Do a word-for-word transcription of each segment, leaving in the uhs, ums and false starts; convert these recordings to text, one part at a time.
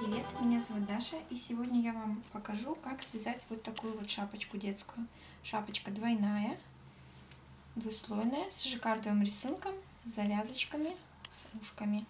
Привет, меня зовут Даша, и сегодня я вам покажу, как связать вот такую вот шапочку детскую. Шапочка двойная, двуслойная, с жаккардовым рисунком, с завязочками, с ушками.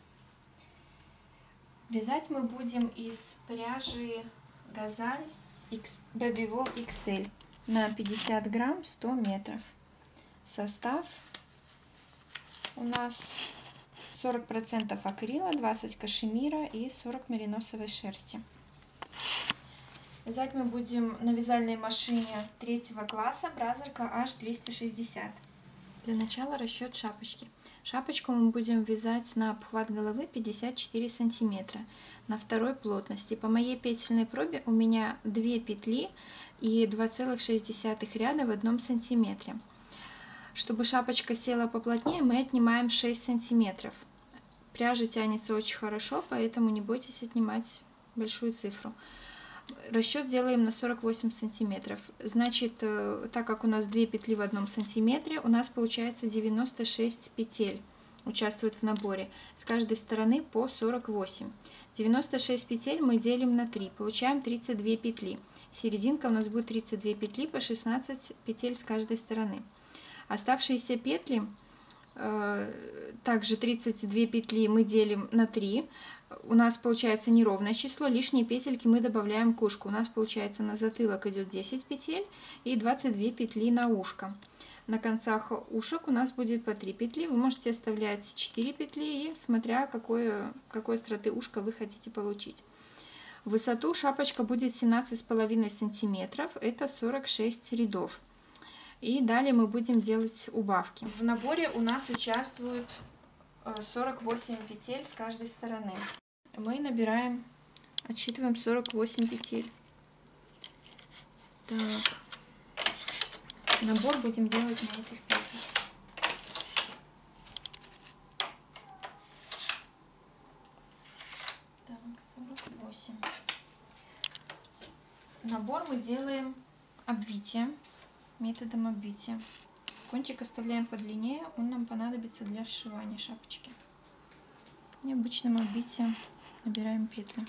Вязать мы будем из пряжи Газаль Baby Wool икс эль на пятьдесят грамм, сто метров. Состав у нас сорок процентов акрила, двадцать кашемира и сорок мериносовой шерсти. Вязать мы будем на вязальной машине третьего класса Бразерка аш двести шестьдесят. Для начала расчет шапочки. Шапочку мы будем вязать на обхват головы пятьдесят четыре сантиметра на второй плотности. По моей петельной пробе у меня две петли и два целых шесть десятых ряда в одном сантиметре. Чтобы шапочка села поплотнее, мы отнимаем шесть сантиметров. Пряжа тянется очень хорошо, поэтому не бойтесь отнимать большую цифру. Расчет делаем на сорок восемь сантиметров. Значит, так как у нас две петли в одном сантиметре, у нас получается девяносто шесть петель участвуют в наборе. С каждой стороны по сорок восемь. девяносто шесть петель мы делим на три, получаем тридцать две петли. Серединка у нас будет тридцать две петли, по шестнадцать петель с каждой стороны. Оставшиеся петли, также тридцать две петли мы делим на три. У нас получается неровное число, лишние петельки мы добавляем к ушку. У нас получается на затылок идет десять петель и двадцать две петли на ушко. На концах ушек у нас будет по три петли. Вы можете оставлять четыре петли, и смотря какой, какой остроты ушка вы хотите получить. В высоту шапочка будет семнадцать с половиной сантиметров, это сорок шесть рядов. И далее мы будем делать убавки. В наборе у нас участвуют сорок восемь петель с каждой стороны. Мы набираем, отсчитываем сорок восемь петель. Так. Набор будем делать на этих петлях. Так, сорок восемь. Набор мы делаем обвитием, методом обвития. Кончик оставляем подлиннее, он нам понадобится для сшивания шапочки. И обычным обвитием набираем петли.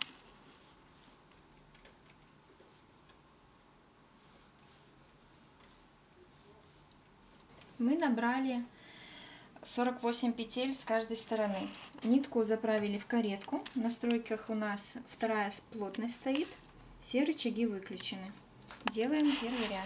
Мы набрали сорок восемь петель с каждой стороны. Нитку заправили в каретку. В настройках у нас вторая плотность стоит. Все рычаги выключены. Делаем первый ряд.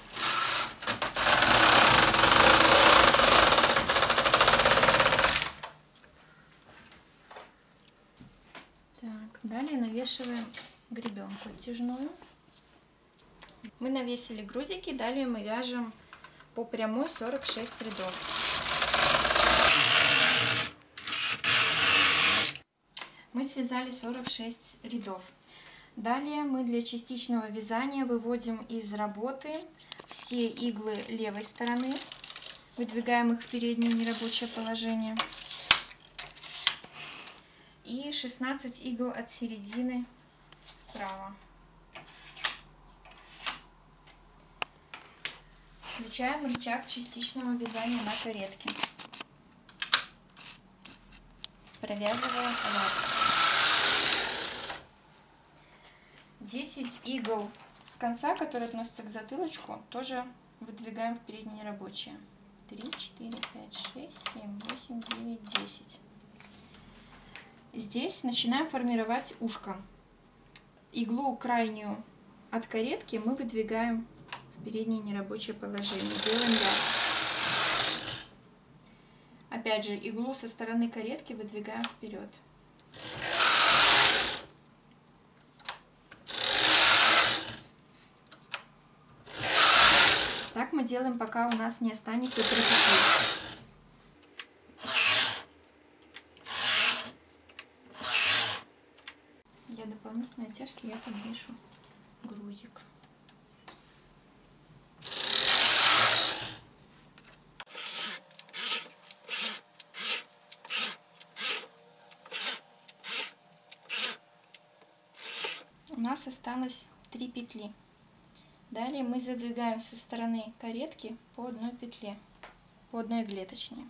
Так, далее навешиваем гребенку оттяжную. Мы навесили грузики, далее мы вяжем по прямой сорок шесть рядов. Мы связали сорок шесть рядов. Далее мы для частичного вязания выводим из работы все иглы левой стороны, выдвигаем их в переднее нерабочее положение. И шестнадцать игл от середины справа. Включаем рычаг частичного вязания на каретке. Провязываем ряд. десять игл с конца, которые относятся к затылочку, тоже выдвигаем в переднее нерабочее. три, четыре, пять, шесть, семь, восемь, девять, десять. Здесь начинаем формировать ушко. Иглу крайнюю от каретки мы выдвигаем в переднее нерабочее положение. Делаем ряд. Опять же, иглу со стороны каретки выдвигаем вперед. Так мы делаем, пока у нас не останется три петли. Для дополнительной оттяжки я подвешу грузик. У нас осталось три петли. Далее мы задвигаем со стороны каретки по одной петле, по одной игле точнее.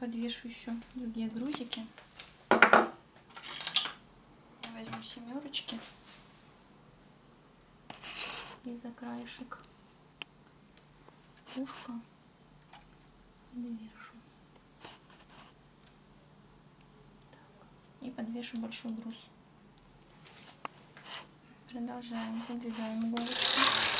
подвешу еще другие грузики. Я возьму семерочки и за краешек ушко подвешу. Так. И подвешу большой груз. Продолжаем, задвигаем иголочку.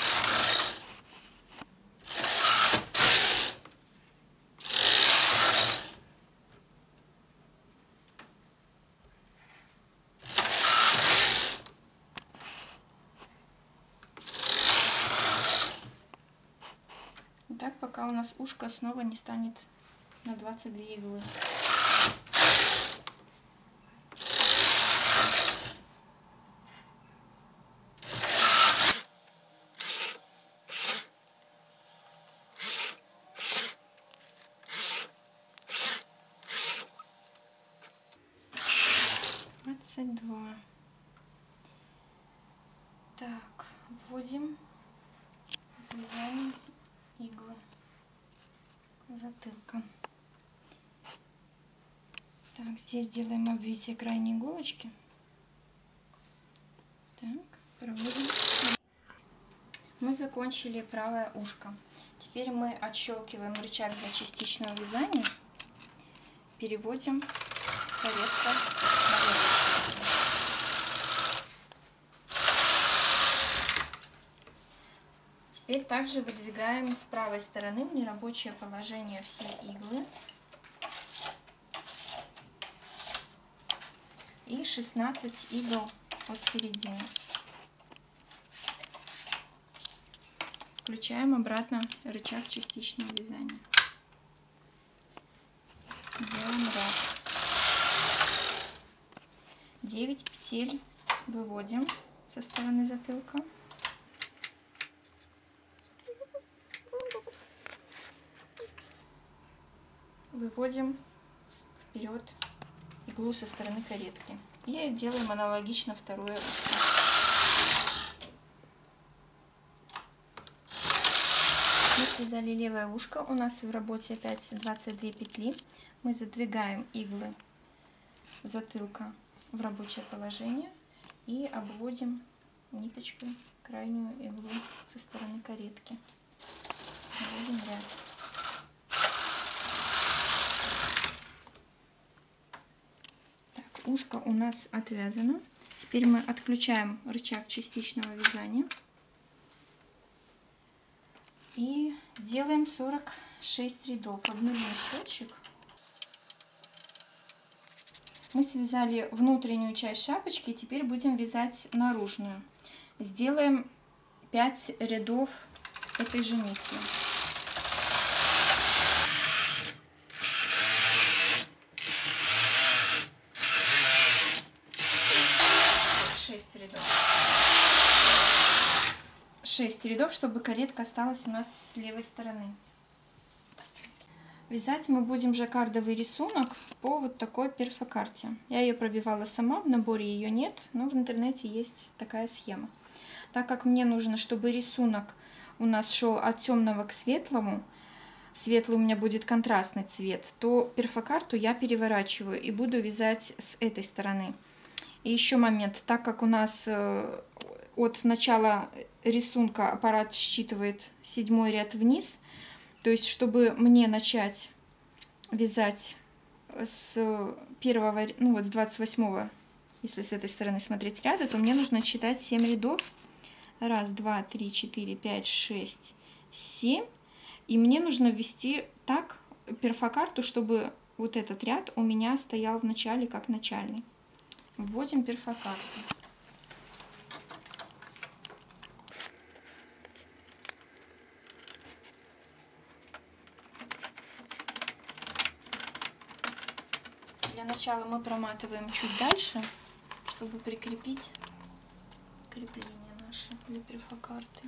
Так, пока у нас ушко снова не станет на двадцать две иглы. двадцать два. Так, вводим вязание иглы затылка. Так, здесь делаем обвитие крайней иголочки. Так, проводим. Мы закончили правое ушко. Теперь мы отщелкиваем рычаг для частичного вязания, переводим каретка наверх. Теперь также выдвигаем с правой стороны в нерабочее положение все иглы и шестнадцать игл от середины. Включаем обратно рычаг частичного вязания. Делаем ряд. девять петель выводим со стороны затылка. Выводим вперед иглу со стороны каретки. И делаем аналогично второе ушко. Мы связали левое ушко. У нас в работе опять двадцать две петли. Мы задвигаем иглы затылка в рабочее положение и обводим ниточкой крайнюю иглу со стороны каретки. Вводим ряд. Ушко у нас отвязано. Теперь мы отключаем рычаг частичного вязания и делаем сорок шесть рядов. Обнулим счетчик. Мы связали внутреннюю часть шапочки, теперь будем вязать наружную. Сделаем пять рядов этой же нитью. шесть рядов, чтобы каретка осталась у нас с левой стороны. Вязать мы будем жаккардовый рисунок по вот такой перфокарте. Я ее пробивала сама, в наборе ее нет, но в интернете есть такая схема. Так как мне нужно, чтобы рисунок у нас шел от темного к светлому, светлый у меня будет контрастный цвет, то перфокарту я переворачиваю и буду вязать с этой стороны. И еще момент, так как у нас от начала рисунка аппарат считывает седьмой ряд вниз, то есть чтобы мне начать вязать с первого, ну вот с двадцать восьмого, если с этой стороны смотреть ряда, то мне нужно считать семь рядов. Раз, два, три, четыре, пять, шесть, семь. И мне нужно ввести так перфокарту, чтобы вот этот ряд у меня стоял в начале как начальный. Вводим перфокарту. Для начала мы проматываем чуть дальше, чтобы прикрепить крепление наше для перфокарты.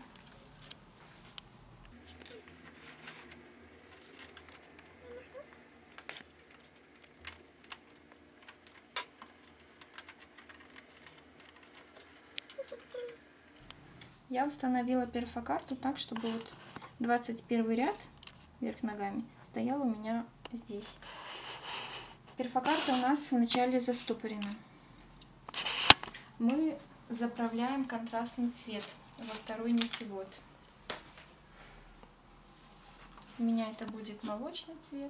Я установила перфокарту так, чтобы вот двадцать первый ряд вверх ногами стоял у меня здесь. Перфокарта у нас вначале застопорена. Мы заправляем контрастный цвет во второй нитевод. У меня это будет молочный цвет.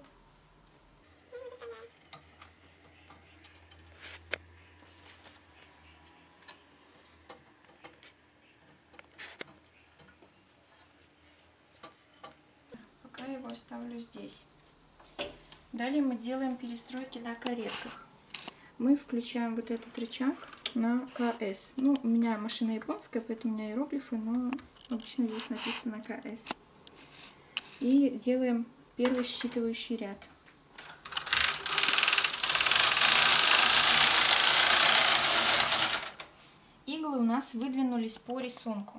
Пока его оставлю здесь. Далее мы делаем перестройки на каретках. Мы включаем вот этот рычаг на ка эс. Ну, у меня машина японская, поэтому у меня иероглифы, но обычно здесь написано ка эс. И делаем первый считывающий ряд. Иглы у нас выдвинулись по рисунку.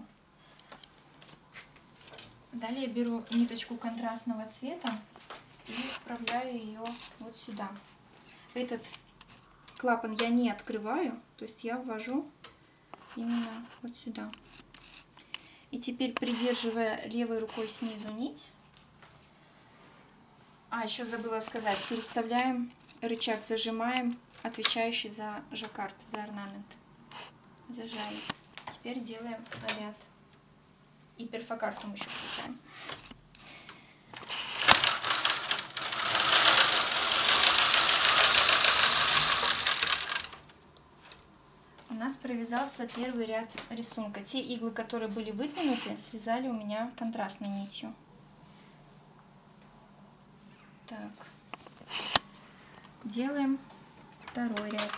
Далее беру ниточку контрастного цвета и вправляю ее вот сюда. Этот клапан я не открываю, то есть я ввожу именно вот сюда. И теперь, придерживая левой рукой снизу нить, а еще забыла сказать, переставляем рычаг, зажимаем, отвечающий за жаккард, за орнамент. Зажали. Теперь делаем ряд. И перфокарту мы еще включаем. У нас провязался первый ряд рисунка. Те иглы, которые были выдвинуты, связали у меня контрастной нитью. Так. Делаем второй ряд.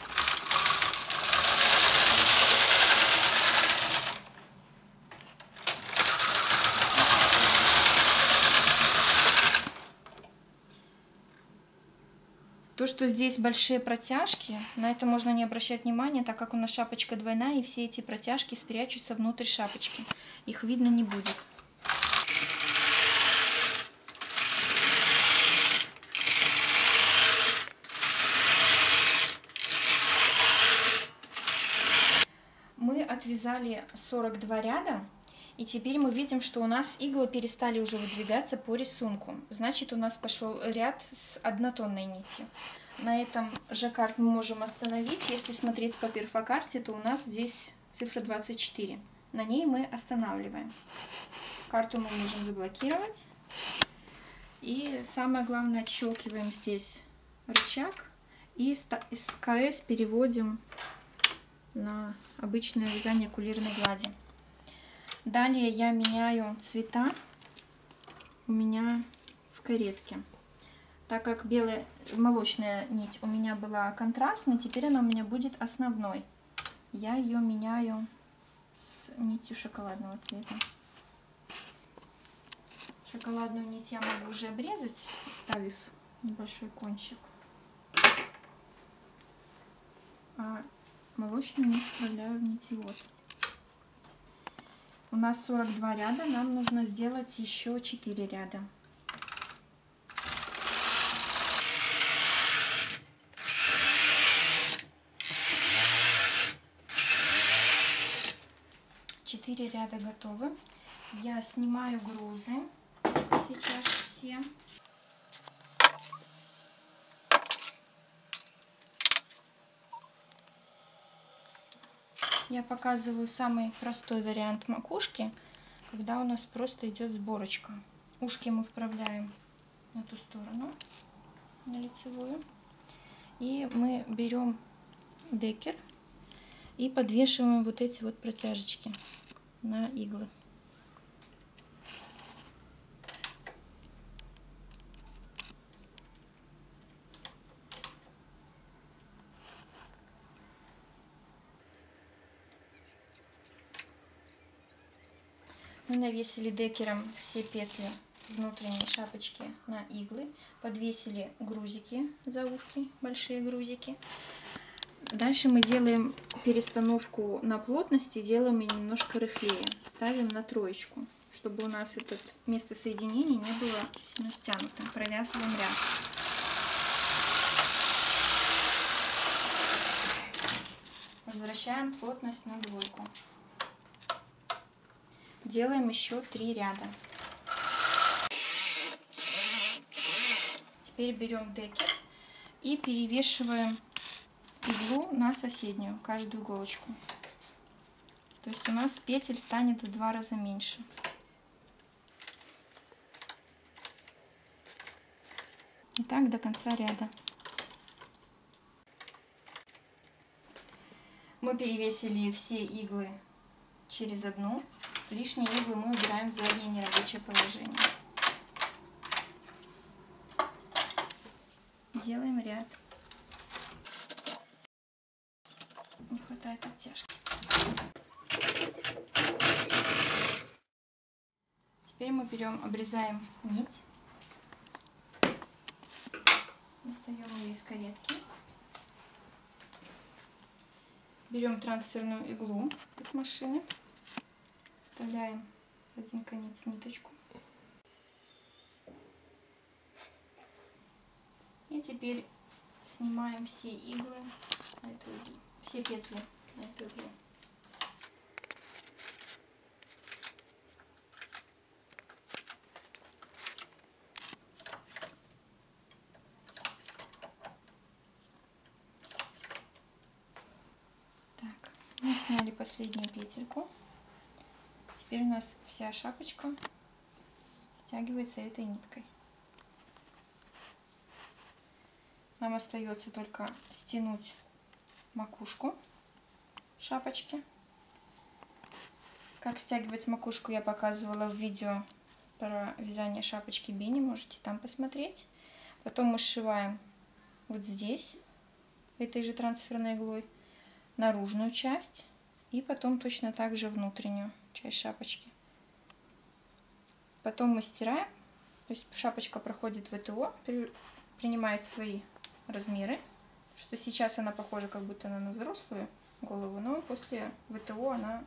То, что здесь большие протяжки, на это можно не обращать внимания, так как у нас шапочка двойная, и все эти протяжки спрячутся внутрь шапочки. Их видно не будет. Мы отвязали сорок два ряда. И теперь мы видим, что у нас иглы перестали уже выдвигаться по рисунку. Значит, у нас пошел ряд с однотонной нитью. На этом жаккард мы можем остановить. Если смотреть по перфокарте, то у нас здесь цифра двадцать четыре. На ней мы останавливаем. Карту мы можем заблокировать. И самое главное, отщелкиваем здесь рычаг. И с ка эс переводим на обычное вязание кулирной глади. Далее я меняю цвета у меня в каретке. Так как белая молочная нить у меня была контрастной, теперь она у меня будет основной. Я ее меняю с нитью шоколадного цвета. Шоколадную нить я могу уже обрезать, оставив небольшой кончик. А молочную нить вставляю в нитевод. У нас сорок два ряда, нам нужно сделать еще четыре ряда. четыре ряда готовы. Я снимаю грузы сейчас все. Я показываю самый простой вариант макушки, когда у нас просто идет сборочка. Ушки мы вправляем на ту сторону, на лицевую. И мы берем декер и подвешиваем вот эти вот протяжечки на иглы. Мы навесили декером все петли внутренней шапочки на иглы, подвесили грузики за ушки, большие грузики. Дальше мы делаем перестановку на плотности, делаем ее немножко рыхлее. Ставим на троечку, чтобы у нас это место соединения не было сильно стянутым. Провязываем ряд. Возвращаем плотность на двойку. Делаем еще три ряда. Теперь берем декер И перевешиваем иглу на соседнюю, каждую иголочку. То есть у нас петель станет в два раза меньше. И так до конца ряда. Мы перевесили все иглы через одну. Лишние иглы мы убираем в заднее нерабочее положение. Делаем ряд. Не хватает оттяжки. Теперь мы берем, обрезаем нить. Достаем ее из каретки. Берем трансферную иглу от машины. Вставляем в один конец ниточку. И теперь снимаем все иглы на эту иглу, все петли на эту иглу. Так, мы сняли последнюю петельку. Теперь у нас вся шапочка стягивается этой ниткой. Нам остается только стянуть макушку шапочки. Как стягивать макушку я показывала в видео про вязание шапочки Бени, можете там посмотреть. Потом мы сшиваем вот здесь этой же трансферной иглой наружную часть и потом точно так же внутреннюю часть шапочки. Потом мы стираем, то есть шапочка проходит вэ тэ о, принимает свои размеры, что сейчас она похожа как будто на взрослую голову, но после вэ тэ о она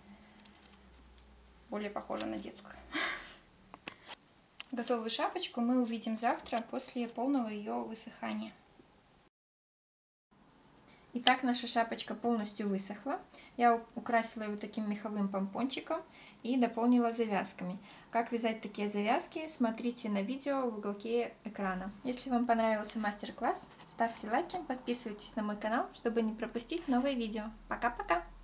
более похожа на детскую. Готовую шапочку мы увидим завтра после полного ее высыхания. Итак, наша шапочка полностью высохла. Я украсила ее таким меховым помпончиком и дополнила завязками. Как вязать такие завязки, смотрите на видео в уголке экрана. Если вам понравился мастер-класс, ставьте лайки, подписывайтесь на мой канал, чтобы не пропустить новые видео. Пока-пока!